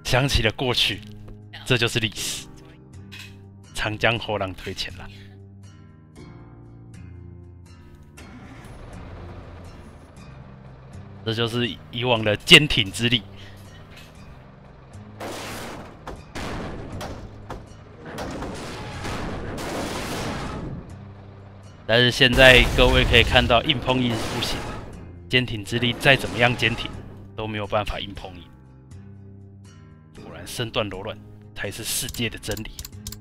想起了过去，这就是历史。长江后浪推前浪，这就是以往的坚挺之力。但是现在各位可以看到，硬碰硬是不行的，坚挺之力再怎么样坚挺，都没有办法硬碰硬。果然，身段柔软才是世界的真理。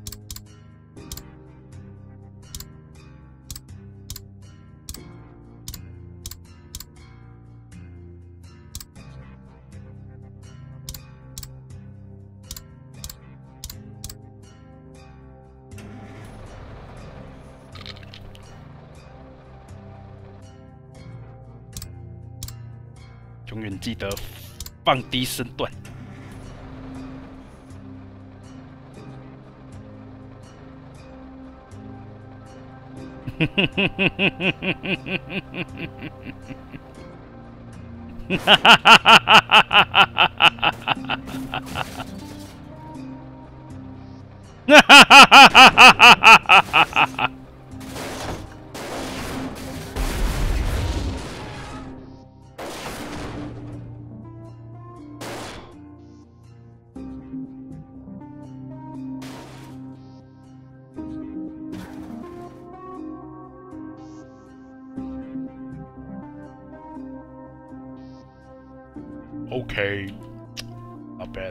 永远记得放低身段。Okay, not bad.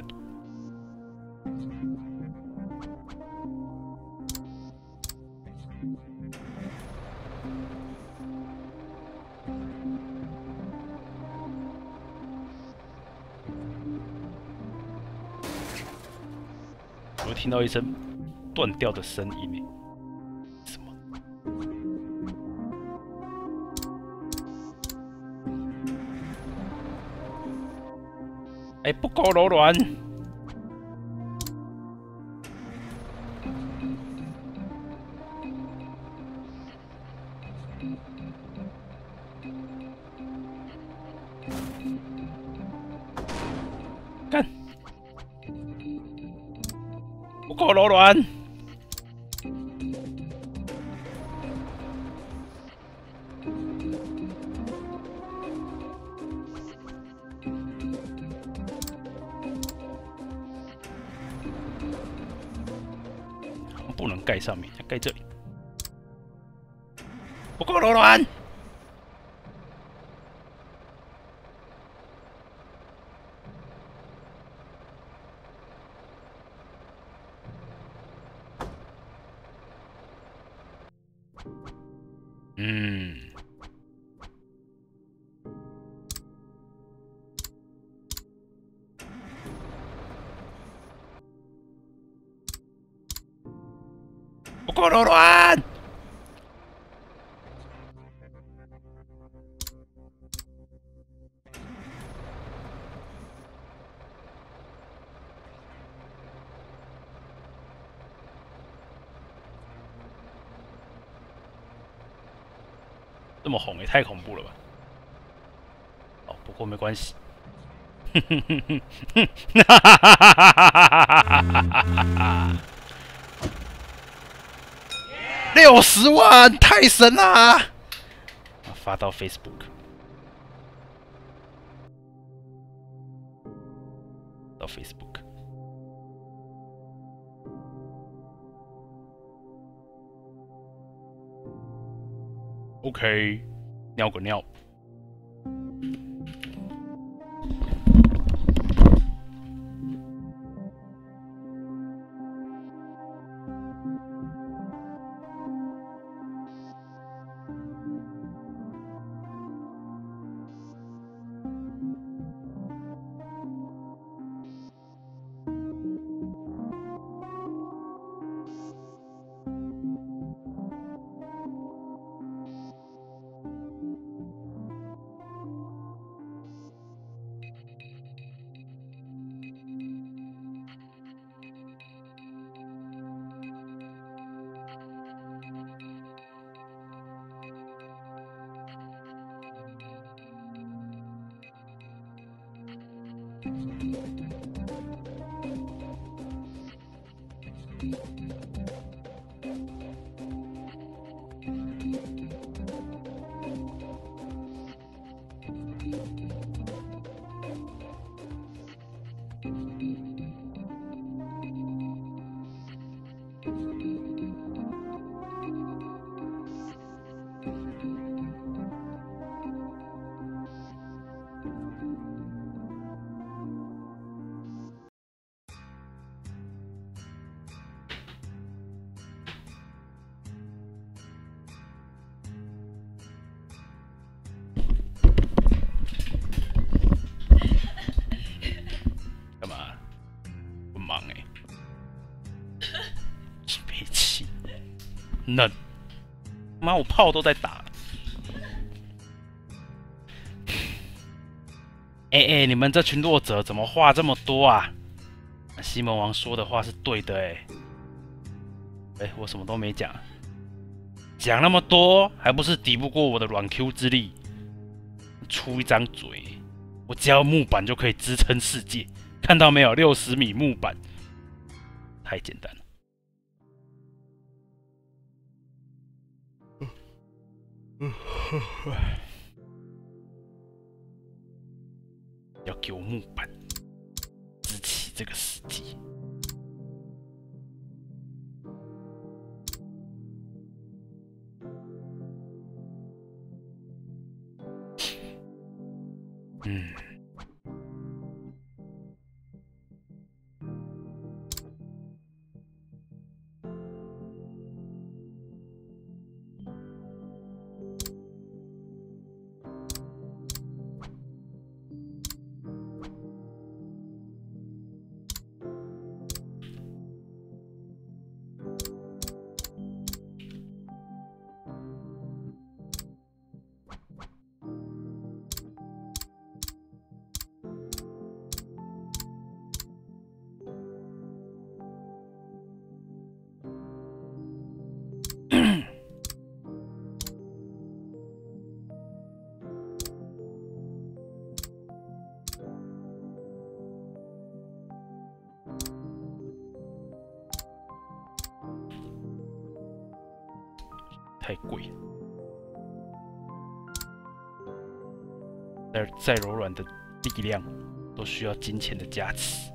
我听到一声断掉的声音，什么？哎，不够柔软。干，不够柔软。不能盖上面，要盖这里。不够柔软。不够柔软。这么红也太恐怖了吧！哦，不过没关系。60万，太神啦！发到 Facebook， 到 Facebook。OK， 尿个尿。 嫩，妈，我炮都在打。你们这群弱者怎么话这么多啊？西门王说的话是对的我什么都没讲，讲那么多还不是敌不过我的软 Q 之力？出一张嘴，我只要木板就可以支撑世界，看到没有？60米木板，太简单了。要给我木板支起这个世界。太贵了，再柔软的力量都需要金钱的加持。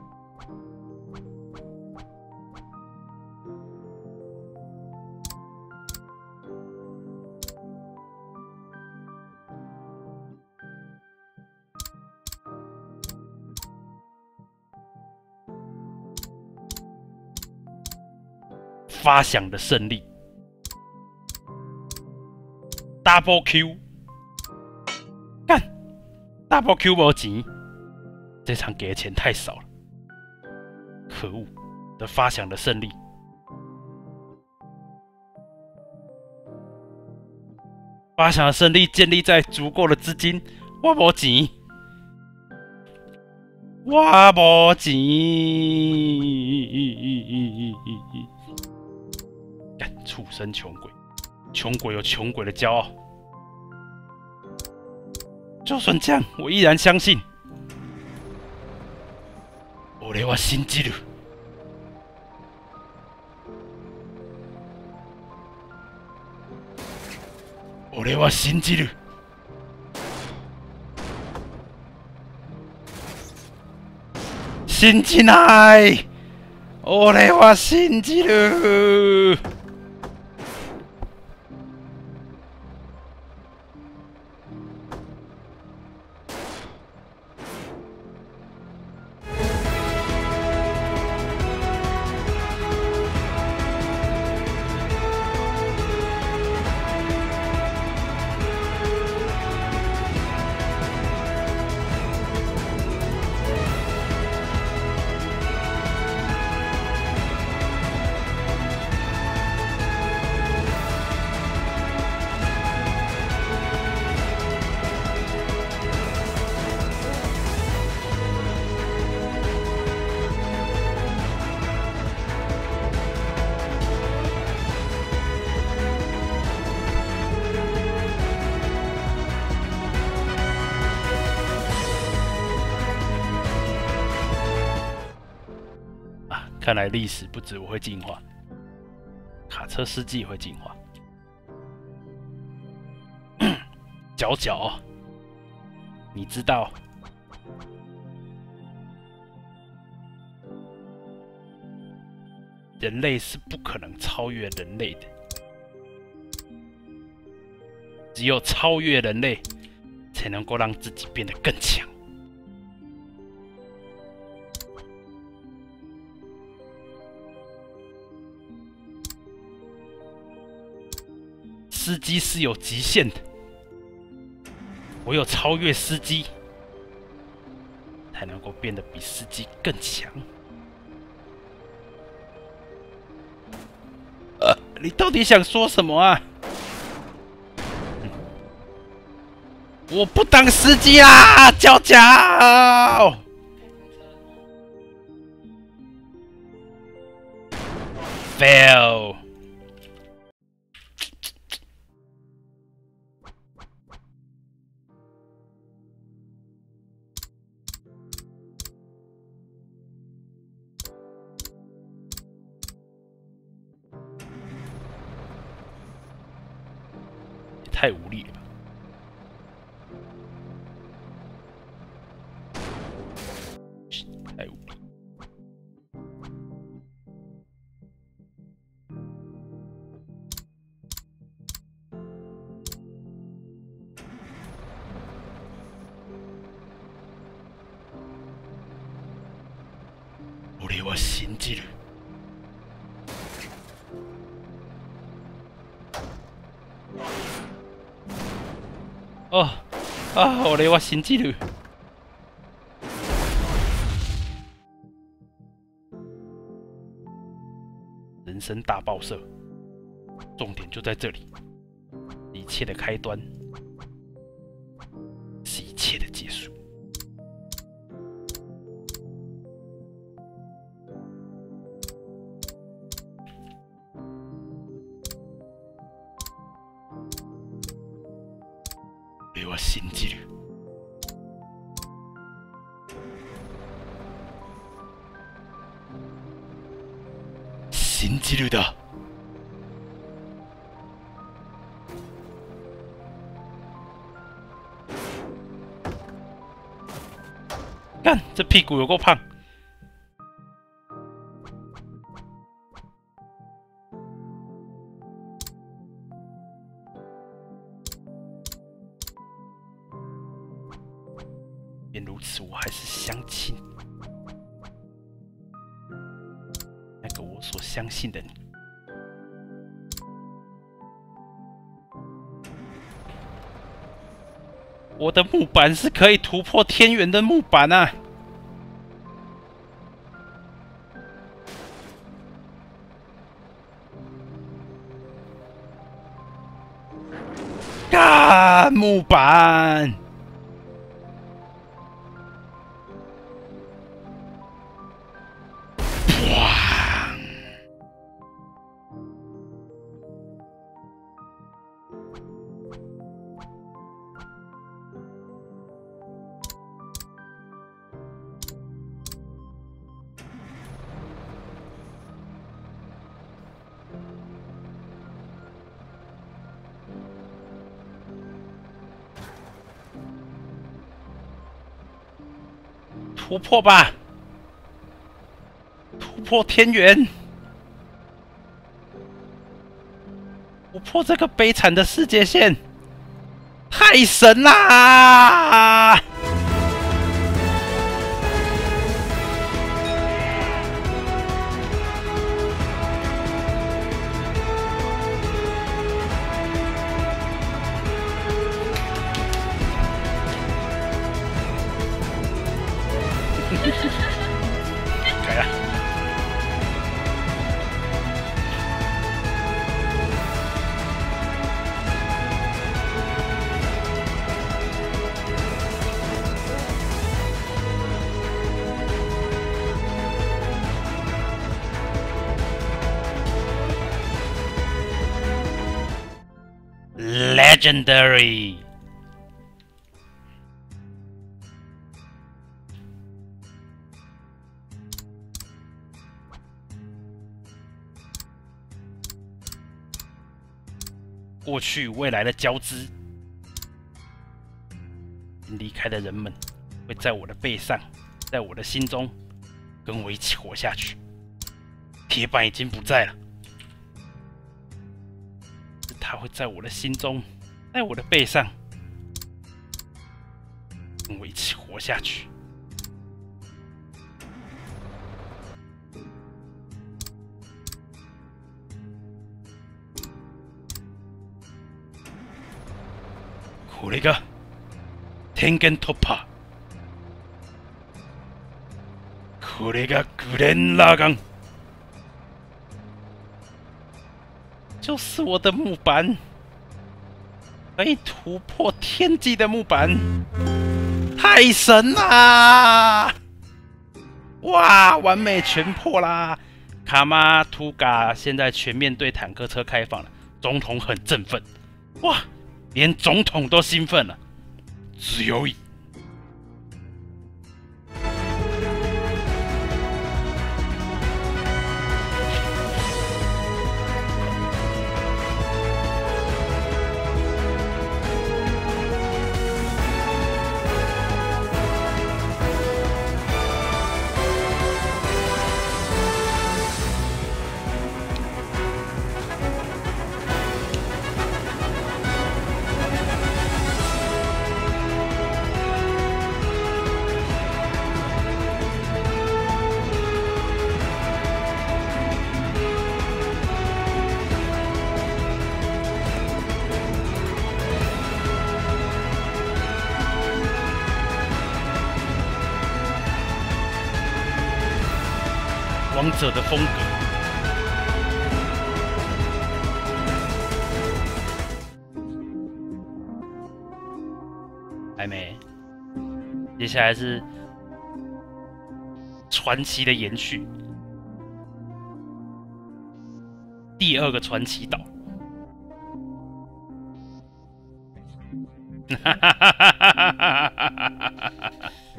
发响的胜利。Double Q， 干 Double Q 没钱，这场给的钱太少了，可恶的发响的胜利，发响的胜利建立在足够的资金，我没钱，我没钱，干畜生穷鬼。穷鬼有穷鬼的骄傲，就算这样，我依然相信。俺は信じる。俺は信じる。信じない。俺は信じる。 看来历史不止我会进化，卡车司机也会进化。角角，你知道人类是不可能超越人类的，只有超越人类，才能够让自己变得更强。司机是有极限的，唯有超越司机，才能够变得比司机更强。你到底想说什么啊？我不当司机啦，角角 ！fail。太无力了吧！太无力。俺は信じる。俺は信じる。人生大爆射，重点就在这里。一切的开端是一切的结束。俺は信じる。信じるだ。干，这屁股有够胖。便如此，我还是相信那个我所相信的你。我的木板是可以突破天元的木板啊！干木板！突破吧！突破天元！突破这个悲惨的世界线！太神啦！改了。Legendary。 过去未来的交织。离开的人们会在我的背上，在我的心中，跟我一起活下去。铁板已经不在了，他会在我的心中，在我的背上，跟我一起活下去。これが天元突破。これがグレン・ラガン，就是我的木板，可以突破天际的木板，太神啦！哇，完美全破啦！卡马图嘎现在全面对坦克车开放了，总统很振奋，哇，连总统都兴奋了。只有一。王者的风格。还没，接下来是传奇的延续，第二个传奇岛。哈哈哈哈哈哈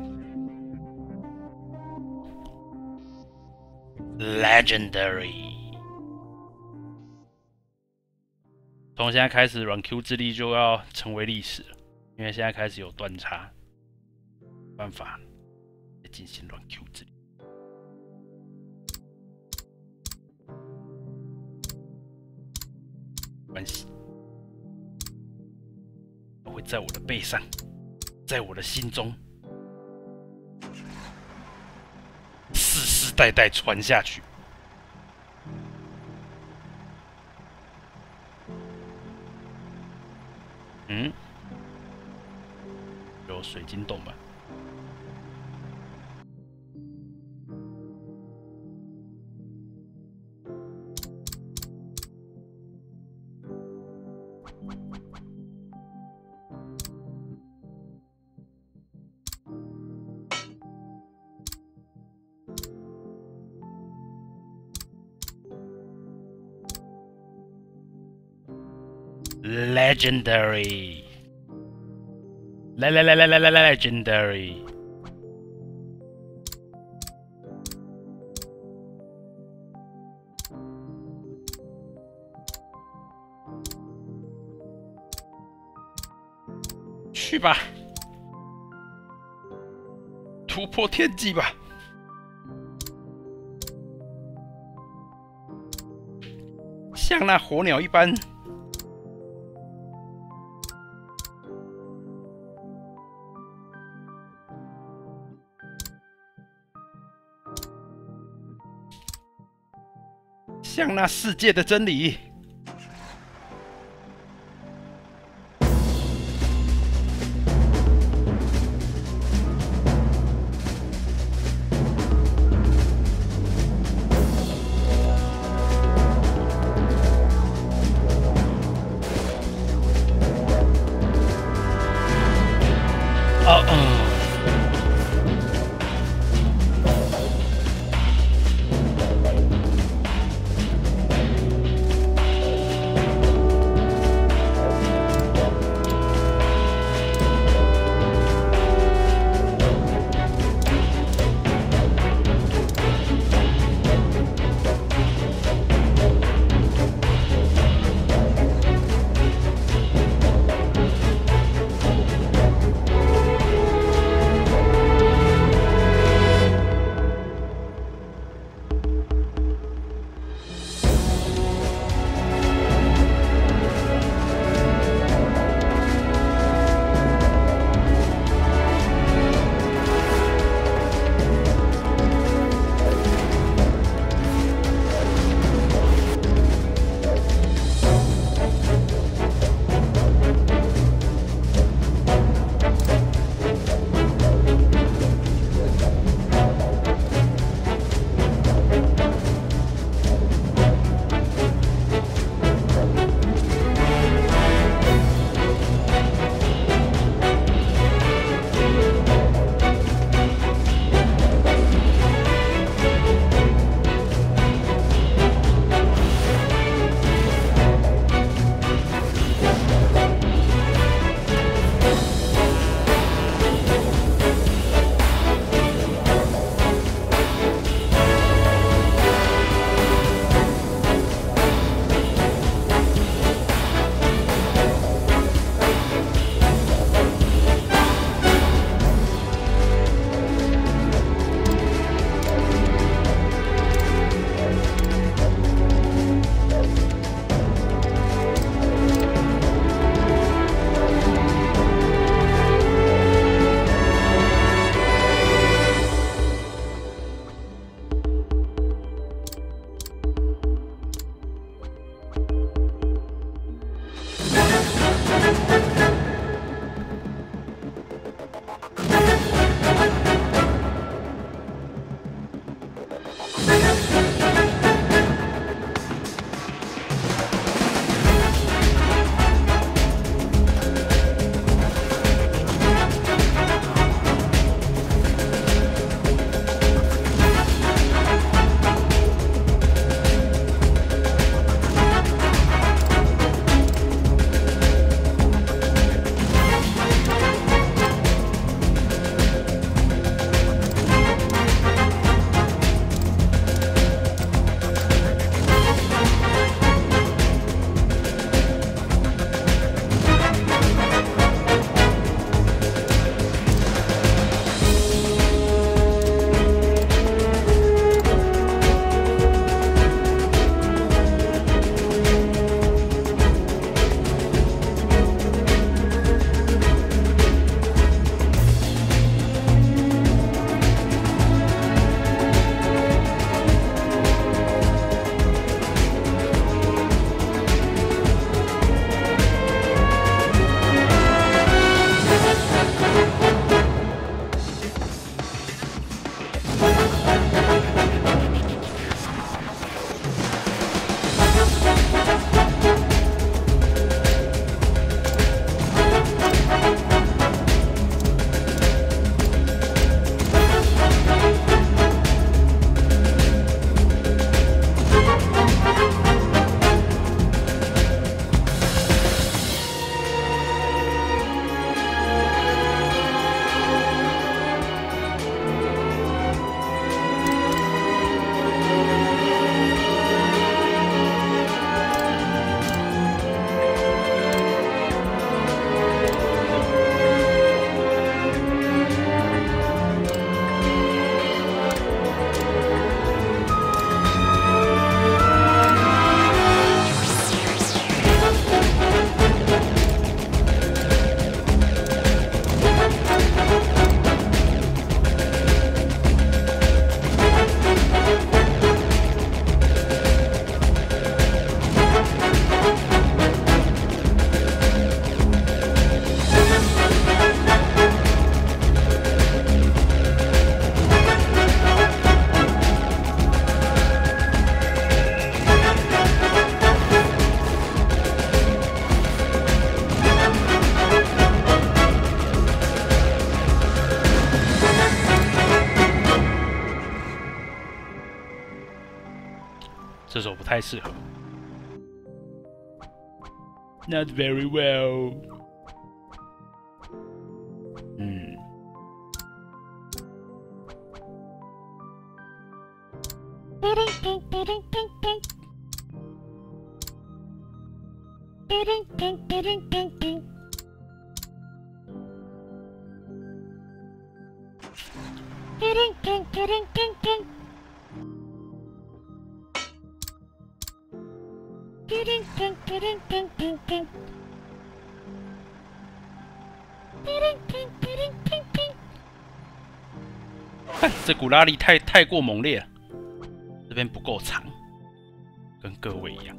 ！Legendary， 从现在开始，软 Q 之力就要成为历史了，因为现在开始有断差，没办法来进行软 Q 之力。关系，它会在我的背上，在我的心中。世世代代传下去。有水晶洞吧？Legendary， Legendary， 去吧，突破天际吧，像那火鸟一般。像那世界的真理。 这手不太适合。Not very well。看这股拉力太过猛烈了，这边不够长，跟各位一样，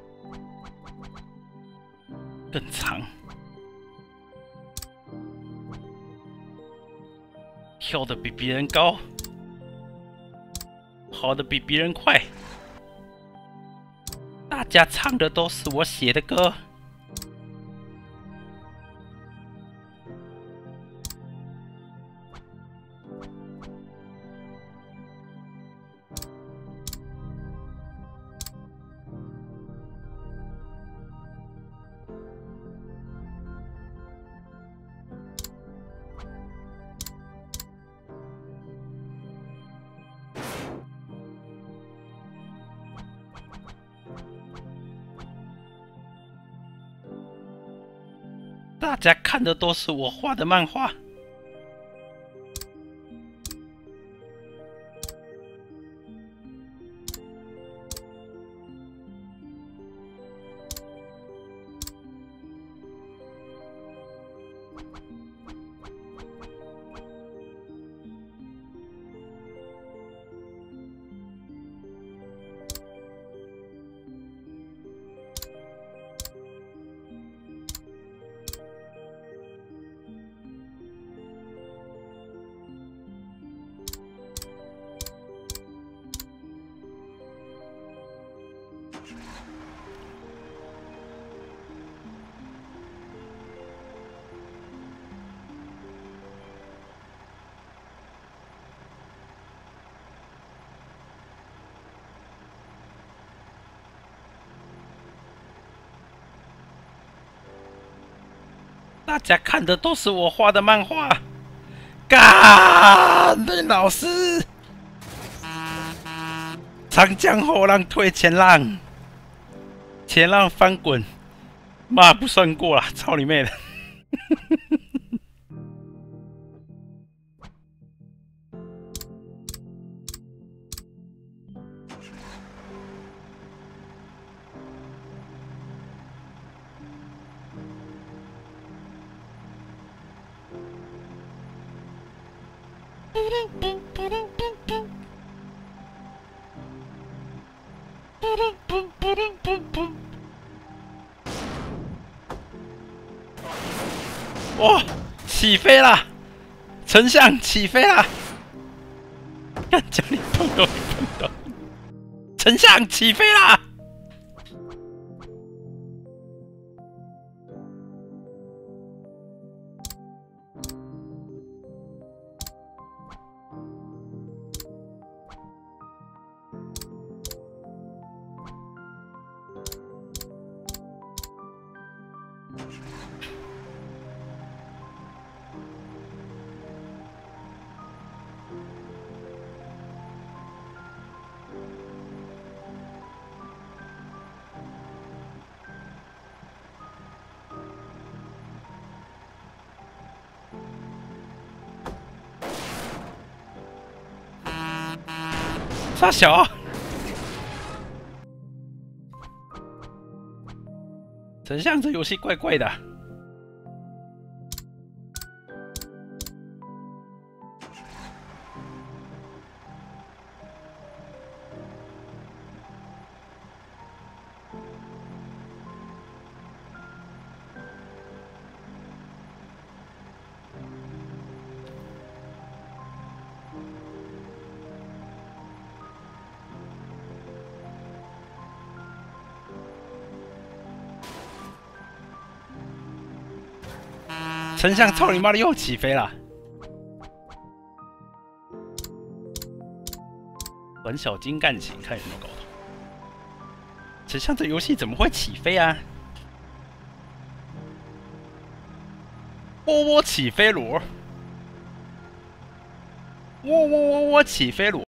更长，跳得比别人高，跑得比别人快，大家唱的都是我写的歌。大家看的都是我画的漫画。大家看的都是我画的漫画，干的老师，长江后浪推前浪，前浪翻滚，骂不算过啦，操你妹的！哇，起飞啦！丞相起飞啦！看叫你碰都没碰到，丞相起飞啦！傻小、啊，丞相这游戏怪怪的、啊。丞相操你妈的又起飞了！玩小金干起，看有没有搞头。 谁像这游戏怎么会起飞啊？窝起飞螺，窝起飞螺。